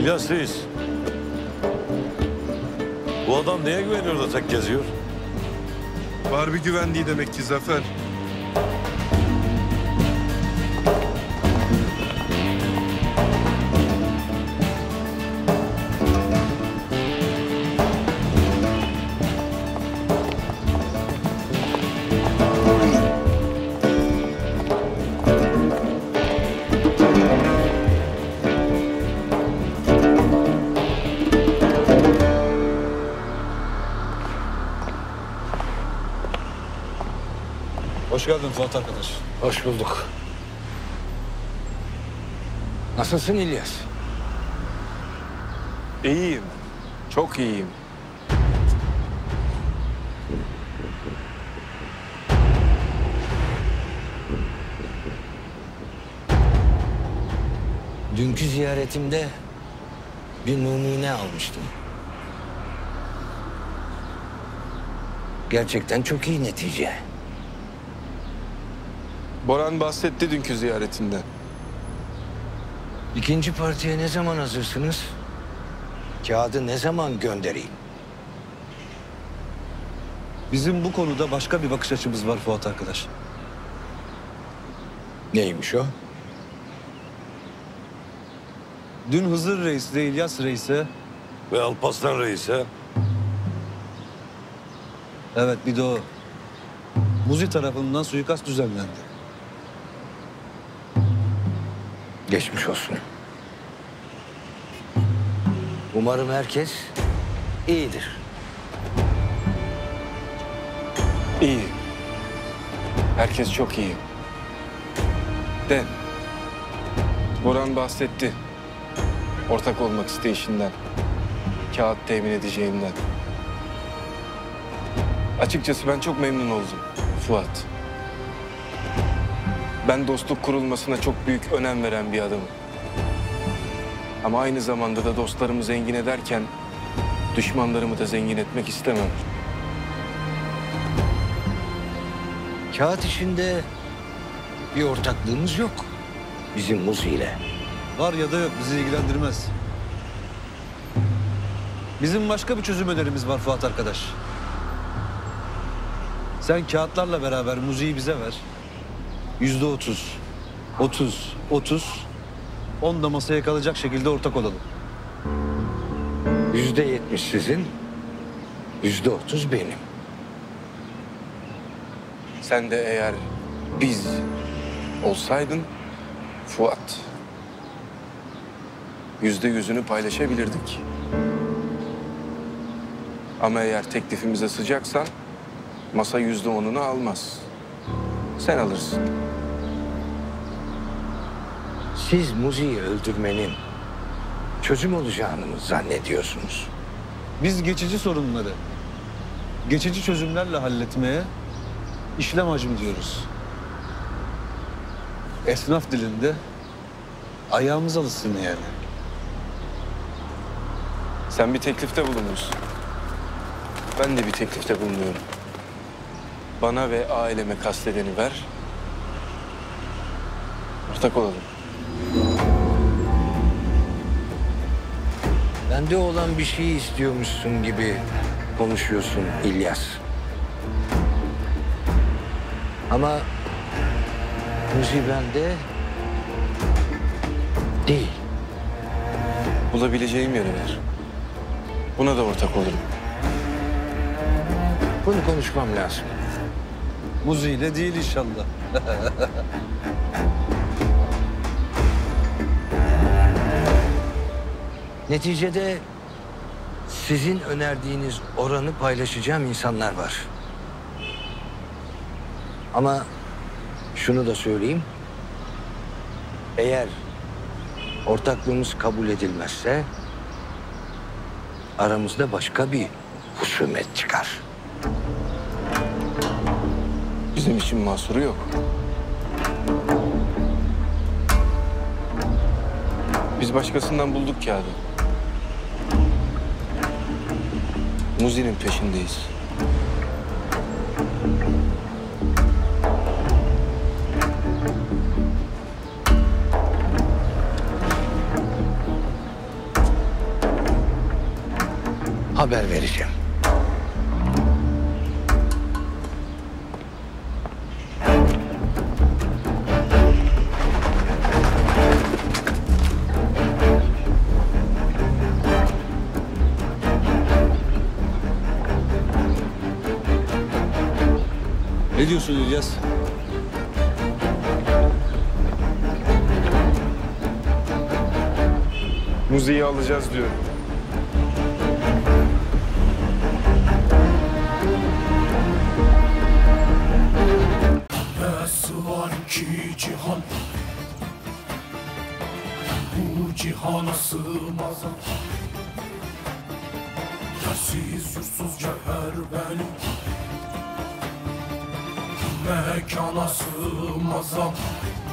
İlyas Reis. Bu adam neye güveniyor da tek geziyor? Var bir güvenliği demek ki Zafer. Hoş geldin Fuat arkadaş. Hoş bulduk. Nasılsın İlyas? İyiyim. Çok iyiyim. Dünkü ziyaretimde bir numune almıştım. Gerçekten çok iyi netice. Boran bahsetti dünkü ziyaretinden. İkinci partiye ne zaman hazırsınız? Kağıdı ne zaman göndereyim? Bizim bu konuda başka bir bakış açımız var Fuat arkadaş. Neymiş o? Dün Hızır Reis ile İlyas Reis'e, Ve Alparslan Reis'e evet bir de o, Muzi tarafından suikast düzenlendi. Geçmiş olsun. Umarım herkes iyidir. İyi. Herkes çok iyi. De. Boran bahsetti. Ortak olmak isteyişinden. Kağıt temin edeceğinden. Açıkçası ben çok memnun oldum Fuat. Ben dostluk kurulmasına çok büyük önem veren bir adamım. Ama aynı zamanda da dostlarımı zengin ederken düşmanlarımı da zengin etmek istemem. Kağıt işinde bir ortaklığımız yok. Bizim Muzi ile. Var ya da yok bizi ilgilendirmez. Bizim başka bir çözüm önerimiz var Fuat arkadaş. Sen kağıtlarla beraber Muzi'yi bize ver. %30, 30, 10 da masaya kalacak şekilde ortak olalım. %70 sizin, %30 benim. Sen de eğer biz olsaydın Fuat, %100'ünü paylaşabilirdik. Ama eğer teklifimize sıcaksan masa %10'unu almaz. Sen alırsın. Siz Muzi'yi öldürmenin çözüm olacağını mı zannediyorsunuz? Biz geçici sorunları geçici çözümlerle halletmeye işlem hacmi diyoruz. Esnaf dilinde ayağımız alışsın yani. Sen bir teklifte bulunursun. Ben de bir teklifte bulunuyorum. Bana ve aileme kastedeni ver. Ortak olalım. Bende olan bir şeyi istiyormuşsun gibi konuşuyorsun İlyas. Ama Muzi bende değil. Bulabileceğim yeri ver. Buna da ortak olurum. Bunu konuşmam lazım. Muzi ile değil inşallah. Neticede sizin önerdiğiniz oranı paylaşacağım insanlar var. Ama şunu da söyleyeyim. Eğer ortaklığımız kabul edilmezse aramızda başka bir husumet çıkar. Bizim için mahsuru yok. Biz başkasından bulduk kağıdı. Muzi'nin peşindeyiz. haber vereceğim. Ne diyorsun İlyas? Muzi'yi alacağız diyor. Nasıl var ki cihan, bu cihana sığmaz. Yersiz yursuz cevher benim, mekana sığmaz.